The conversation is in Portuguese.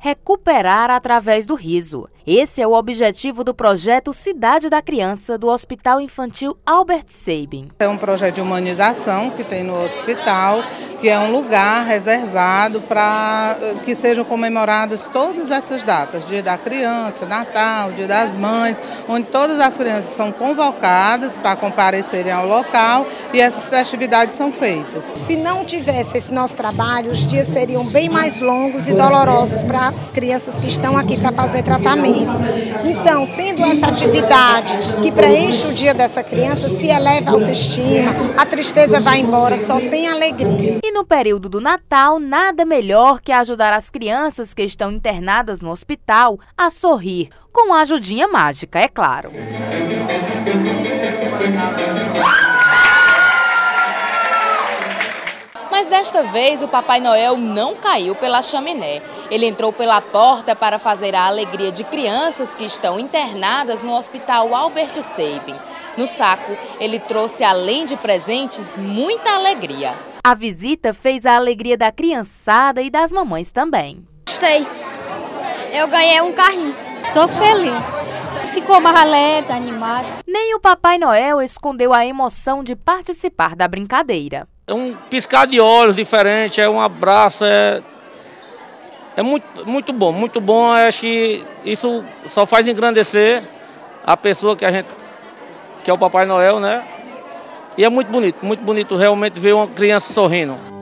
recuperar através do riso. Esse é o objetivo do projeto Cidade da Criança do Hospital Infantil Albert Sabin. É um projeto de humanização que tem no hospital, que é um lugar reservado para que sejam comemoradas todas essas datas, Dia da Criança, Natal, Dia das Mães, onde todas as crianças são convocadas para comparecerem ao local e essas festividades são feitas. Se não tivesse esse nosso trabalho, os dias seriam bem mais longos e dolorosos para as crianças que estão aqui para fazer tratamento. Então, tendo essa atividade que preenche o dia dessa criança, se eleva a autoestima, a tristeza vai embora, só tem alegria. E no período do Natal, nada melhor que ajudar as crianças que estão internadas no hospital a sorrir, com a ajudinha mágica, é claro. Mas desta vez o Papai Noel não caiu pela chaminé. Ele entrou pela porta para fazer a alegria de crianças que estão internadas no Hospital Albert Sabin. No saco, ele trouxe, além de presentes, muita alegria. A visita fez a alegria da criançada e das mamães também. Gostei. Eu ganhei um carrinho. Tô feliz. Ficou mais alegre, animado. Nem o Papai Noel escondeu a emoção de participar da brincadeira. É um piscar de olhos diferente, é um abraço, é muito bom, muito bom. Acho que isso só faz engrandecer a pessoa que é o Papai Noel, né? E é muito bonito realmente ver uma criança sorrindo.